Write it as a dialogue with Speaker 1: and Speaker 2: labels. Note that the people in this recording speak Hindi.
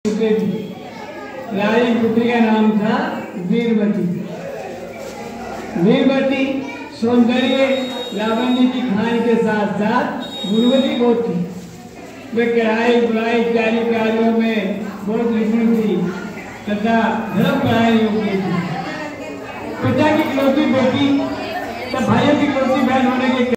Speaker 1: रानी पुत्री का नाम था वीरवती। वीरवती सौंदर्य लावण्य की खान के साथ साथ गुणवती बहुत थी। वे कढ़ाई बुनाई इत्यादि कार्यों में बहुत निपुण थी तथा धर्म परायण योग्य थी। पिता की इकलौती बेटी तथा भाइयों की इकलौती बहन होने के